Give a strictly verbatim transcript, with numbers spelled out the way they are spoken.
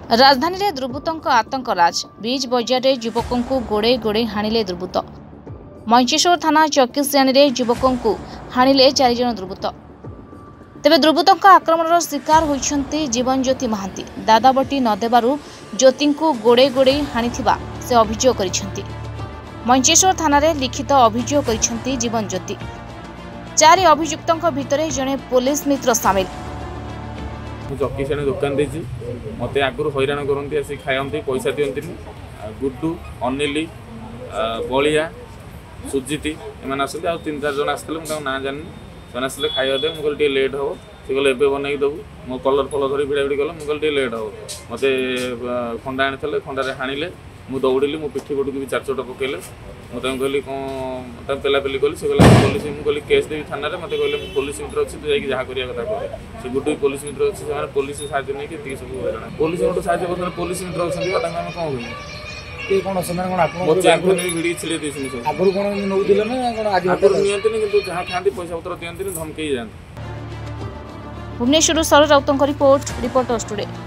राजधानी रे दुर्बृत्तों आतंक राज बीच बजार रे युवकों को गोड़े गोड़े हाणिले दुर्बृत्त। मंचेश्वर थाना चकिसयानी रे युवकों को हाणिले चार जन दुर्बृत्त। तेबे दुर्बृत्तों आक्रमण शिकार होइछन्ति जीवन ज्योति महांती। दादाबटी नदेबारु ज्योति को गोड़े गोड़े हाणिथिबा से अभियोग करिछन्ति। मंचेश्वर थाना रे लिखित अभियोग करिछन्ति जीवन ज्योति। चारि अभियुक्तों भितरे जने पुलिस मित्र सामिल। चकिसाणी दुकान देती मत आगुरी हैरान करती आस खाती पैसा दिखती गुड्डू अनिल बलिया सुजीति एम आस तीन चार जन आसते मुझे ना जानी से आसते खाଇବା दे मुझे लेट हम सी कहले एवं बनई देबू मो कलर फल धरी भिड़ा भिड़ी कल मुझे लेट हम मत खंडा आनी खंडारे हाणिले मुझे दौड़ी मो पिठी पटू भी चार चोट पकड़े मुझे कहली कौन पेलापेली कली से कहला पुलिस मुझे कहली केस देवी थाना मत कहले पुलिस मित्र अच्छी तो जहाँ करा कथा कह से गुड्डू पुलिस मित्र अच्छी से पुलिस साहय नहीं सब हरण पुलिस गोटे साहय कर पुलिस मित्र अच्छे आम कौन जहाँ खाती पैसा पत्र दिखती धमकई जाती। भुवनेश्वर सर राउतों रिपोर्ट रिपोर्टर्स टुडे।